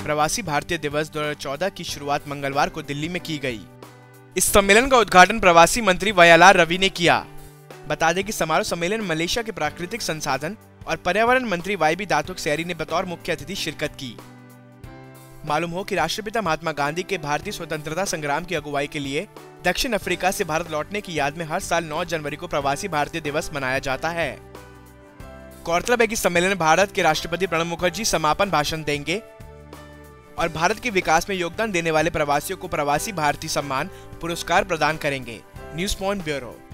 प्रवासी भारतीय दिवस 2014 की शुरुआत मंगलवार को दिल्ली में की गई। इस सम्मेलन का उद्घाटन प्रवासी मंत्री वायालाल रवि ने किया। बता दें कि समारोह सम्मेलन में मलेशिया के प्राकृतिक संसाधन और पर्यावरण मंत्री वाईबी दातुक सेरी ने बतौर मुख्य अतिथि शिरकत की। मालूम हो कि राष्ट्रपिता महात्मा गांधी के भारतीय स्वतंत्रता संग्राम की अगुवाई के लिए दक्षिण अफ्रीका से भारत लौटने की याद में हर साल 9 जनवरी को प्रवासी भारतीय दिवस मनाया जाता है। गौरतलब है कि सम्मेलन में भारत के राष्ट्रपति प्रणब मुखर्जी समापन भाषण देंगे और भारत के विकास में योगदान देने वाले प्रवासियों को प्रवासी भारतीय सम्मान पुरस्कार प्रदान करेंगे। News point bureau.